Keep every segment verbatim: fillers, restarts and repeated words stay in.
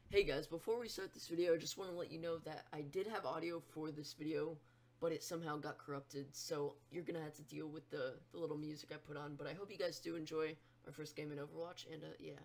Hey guys, before we start this video, I just want to let you know that I did have audio for this video, but it somehow got corrupted, so you're gonna have to deal with the, the little music I put on, but I hope you guys do enjoy my first game in Overwatch, and uh, yeah.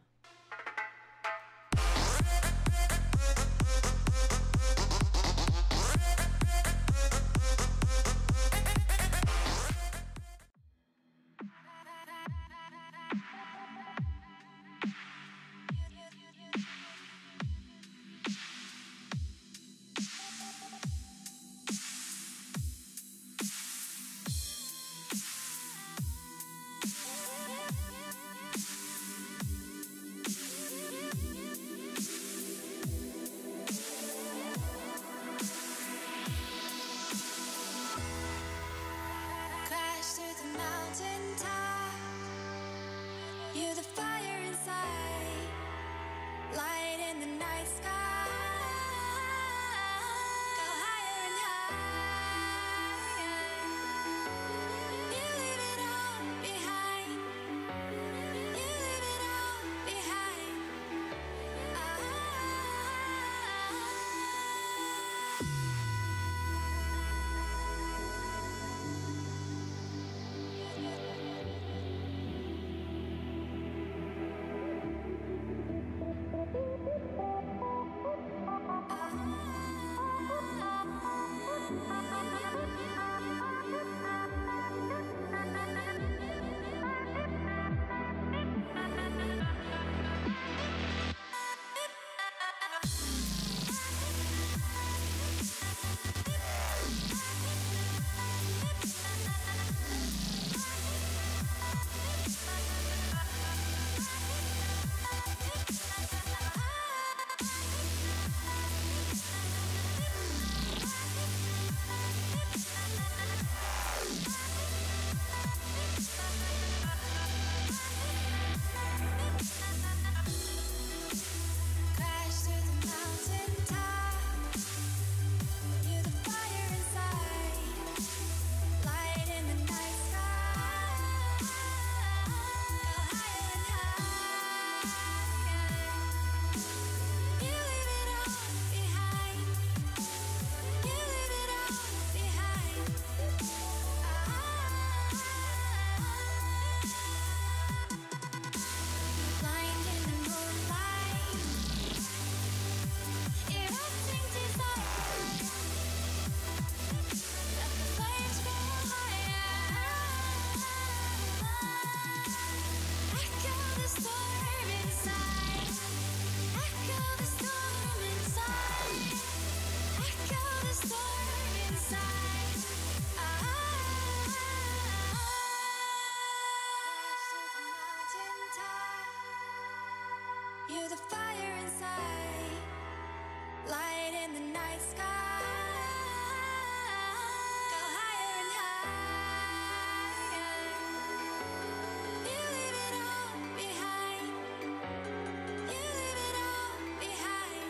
Crash through the mountain top. You're the fire inside, light in the night sky. Go higher and higher. You leave it all behind. You leave it all behind. Crash through the mountain top. You're the fire inside, light in the night sky. Go higher and higher. You leave it all behind. You leave it all behind. Blind in the moonlight, erupting desire. Let the flames go higher. Echo the storm inside. Echo the storm inside. Echo the storm inside. Mountain top. You're the fire inside, light in the night sky. Go higher and higher. You leave it all behind. You leave it all behind.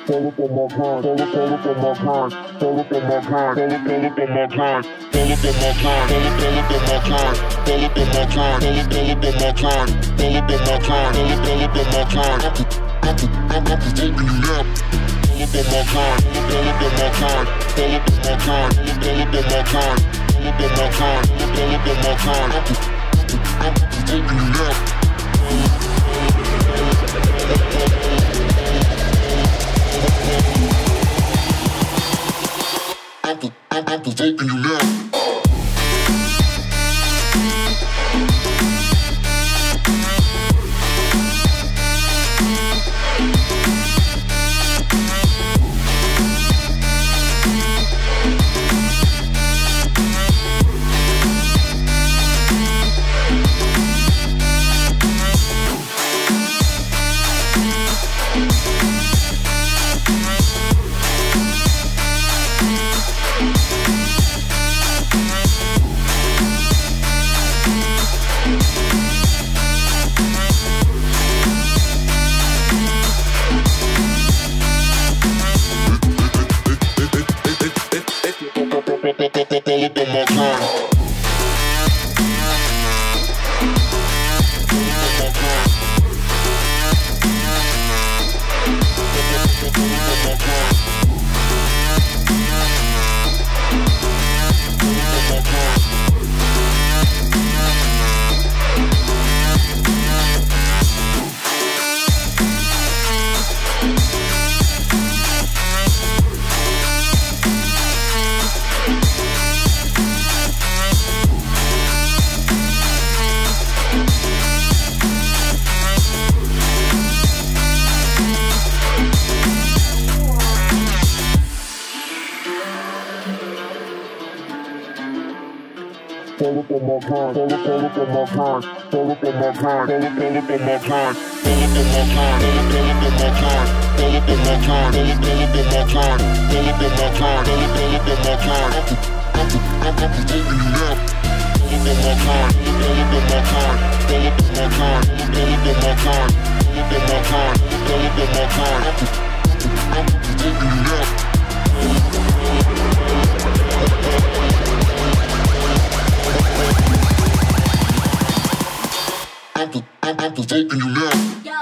Fall up on my grind, fall up, fall up on my grind, fall up on my grind, fall up, fall up on my grind, fall up on my grind, fall up, fall up on my grind, fall up on my grind, fall up, fall up on my grind, fall up on my grind, fall up, fall up on my grind. I'm I'm I'm provoking you now. Fall up on my grind, fall up on my grind, fall up on my grind, fall up on my grind, fall up on my grind, fall up on my grind. I'm I'm provoking you now. I'm, I'm provoking you now. Fall up on my grind, fall up, fall up on my grind, fall up on my grind, fall up, fall up on my grind, fall up on my grind, fall up, fall up on my grind, fall up on my grind, fall up, fall up on my grind, fall up on my grind, fall up, fall up on my grind. I'm I'm I'm provoking you now. Fall up on my grind, fall up on my grind, fall up on my grind, fall up on my grind, fall up on my grind, fall up on my grind. I'm I'm provoking you now. I'm, I'm, I'm provoking you now. Yo.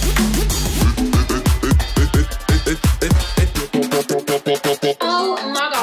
Oh my God.